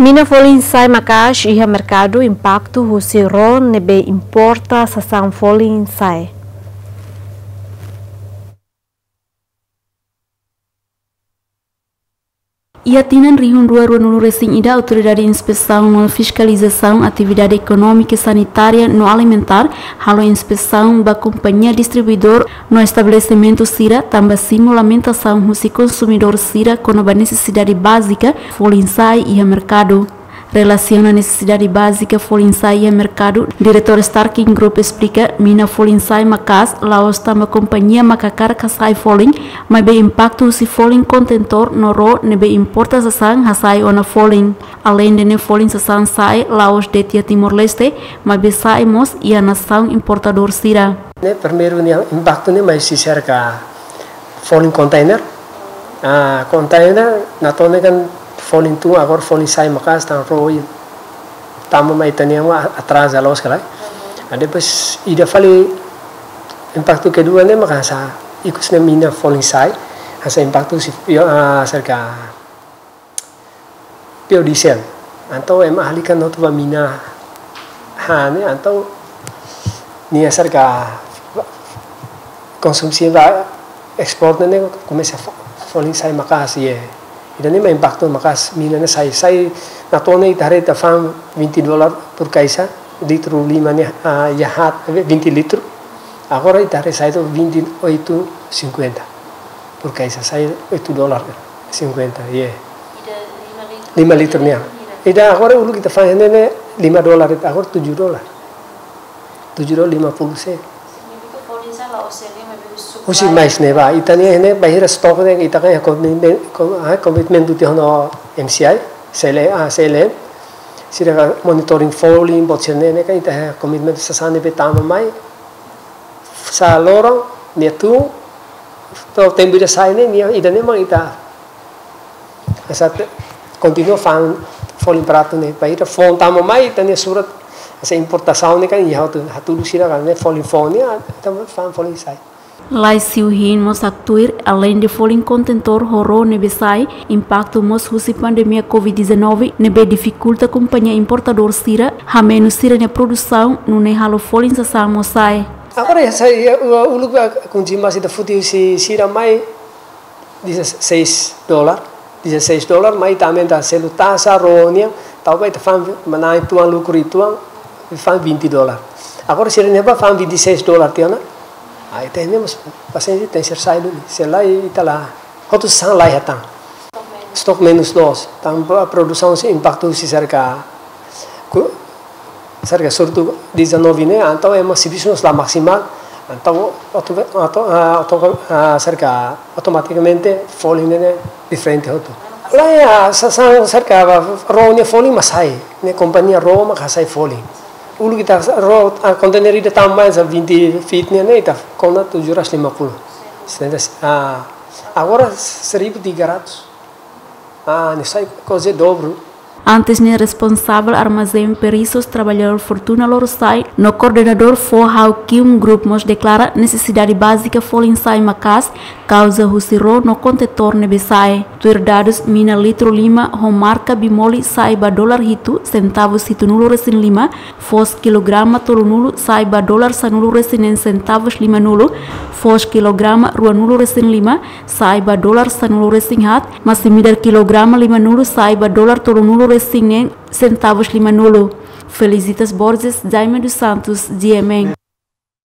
Mina folin sai makas iha mercado impacto husiro nebe importa sasang folin sai. Ia tinan rihun 2 recém ida autoridade de inspeção no fiscalização atividade econômica e sanitária no alimentar, halo inspeção da companhia distribuidor no estabelecimento Sira, também simulamentação do consumidor Sira com a necessidade básica, folinsai e mercado. Relaciona a necessidade básica folinsai e mercado, diretor Starking Group explica, mina folinsai makas, laos tamba companhia makakar kasai folin, mas be impacto si folin contentor no ro nebe importa sasang hasai ona folin. Além de ne folin sasang sai, laos detia Timor-Leste, mas be sai mos ia nação importador Sira. Primeiro impacto mais se cerca folin container, container na tone kan folin tu agora folin sai makas tan roi tamu mai tania atrás alos kalai depois ida fali impacto kedua ne makasa ikus ne mina folin sai hasa impacto si cerca biodiesel atau ahlikan no tu mina ne atau ni cerca konsumsi va ekspor ne começa folin sai makas ye. Dan ini impacto makas minanya saya natone itare ta fam $20 por kaisa litro lima nih jahat 20 litro agora itare saya itu 28.50 por kaisa saya $8.50 yeah 5 litro nih ida agora ulu kita fam ini $5 agora $7.50 Usi mais neva itania ne bahira stock ne ita kan commitment tu hono MCI CLM sira monitoring falling botchene ne kan ita commitment sasane betama mai sa lorong ne tu to tembira sai ne ida ne mang ita asat continua fan falling prato ne bahira phone tama mai itania surat asa importação ne kan ia hatu sira kan ne falling phone ya tama fan falling sai. Lai siuhin mos actuir além de folin contentor horo nebe sai impacto mos husi pandemia COVID-19 nebe dificulta companhia importador Sira hamenu Sira ne produção nune halo folin sa mos sai. Agora saya ulu kunci masih da futi si Sira mai $16 mai também da selutasa ronia talvez fam manai tuan lucro tuan fam $20. Agora Sira neba fam $26 tiana. Aí temos paciente tem ser saído se lá e tá lá outro são lá já stock menos 2 então a produção se impactou se cerca surtu 19 né então é uma serviço lá maximal então cerca automaticamente folha né diferente outro lá é cerca ronya folha mas sai né companhia Roma que sai folha ulu kita kontainer ida tambah 20 feet nih ita kona 750 agora 1.300 nih sai coisa dobro. Antes ne responsável armazém Perissos trabalhador Fortuna Lorosai no coordenador for Haukim Group mos declara necessidade básica folin sai makas causa husiro no contentor nebe sai tuir dados mina litro lima homarca bimoli sai ba $1 hitu centavos hitu nulu resin 5 fos kilograma tolu nulu sai ba $1 sanulu resin centavos 5 nulu fos kilograma rua nulu resin 5 sai ba $1 sanulu resin hat masih midar kilograma 5 nulu sai ba $1 tolu nulu resin centavos 5 nulu. Felicitas Borges, Jaime dos Santos, GMN.